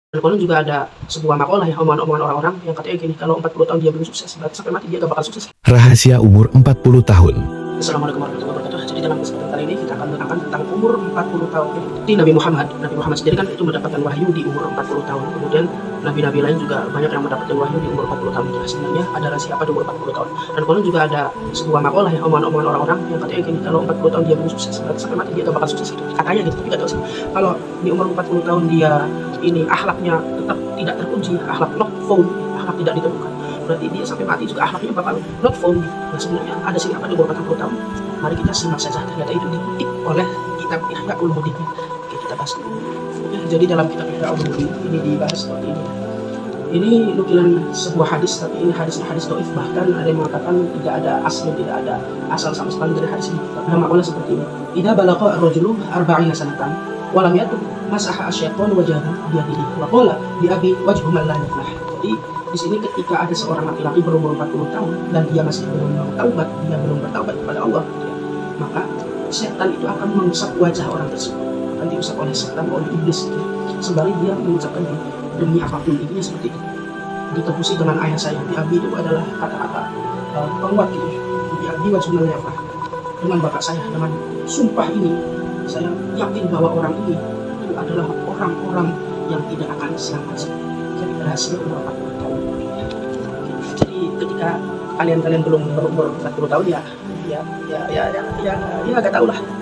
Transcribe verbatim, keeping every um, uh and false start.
Dan konon juga ada sebuah makalah ya, omongan-omongan orang-orang yang katanya gini, kalau empat puluh tahun dia belum sukses, berarti sampai mati dia gak bakal sukses. Rahasia umur empat puluh tahun. Assalamualaikum warahmatullahi wabarakatuh. Jadi dalam kesempatan kali ini kita akan menerangkan tentang umur empat puluh tahun. Di Nabi Muhammad, Nabi Muhammad sendiri kan itu mendapatkan wahyu di umur empat puluh tahun. Kemudian nabi-nabi lain juga banyak yang mendapatkan wahyu di umur empat puluh tahun. Jadi sebenarnya ada rahasia apa di umur empat puluh tahun? Dan konon juga ada sebuah makalah ya, omongan-omongan orang-orang yang katanya gini, kalau empat puluh tahun dia belum sukses, berarti sampai mati dia gak bakal sukses. Katanya gitu, tapi gak tahu sih. Kalau di umur empat puluh tahun dia ini akhlaknya tetap tidak terpuji, akhlak not found, akhlak tidak ditemukan, berarti dia sampai mati juga akhlaknya bakal not found. Nah sebenarnya ada sih apa di umur empat puluh tahun? Mari kita simak saja, ternyata itu dikutip oleh kitab Ihya Ulumuddin. Oke, kita bahas dulu. Ya, jadi dalam kitab Ihya Ulumuddin ini dibahas seperti ini. Ini nukilan sebuah hadis, tapi ini hadisnya hadis doif, bahkan ada yang mengatakan tidak ada asal, tidak ada asal sama sekali dari hadis ini. Nah, maknanya seperti ini. Idza balagha ar-rajulu arba'ina sanatan wa lam yatub masaha asyaitanu wajhahu biyadihi wa qala bi abi wajhu man la yaflah. Jadi di sini ketika ada seorang laki-laki berumur empat puluh tahun dan dia masih belum bertaubat, dia belum bertaubat kepada Allah, ya, maka setan itu akan mengusap wajah orang tersebut, akan diusap oleh setan, oleh iblis, ya, sembari dia mengucapkan demi apapun, intinya seperti itu. Ditebusi dengan ayah saya, bi abi itu adalah kata-kata uh, penguat gitu, bi abi wajhu man la yaflah. Dengan bapak saya, dengan sumpah ini, saya yakin bahwa orang ini itu adalah orang-orang yang tidak akan selamat. Jadi rahasia umur empat puluh tahun. Jadi ketika kalian-kalian belum berumur empat puluh tahun ya, ya, ya, ya, ya, ya, ya, ya agak tahu lah.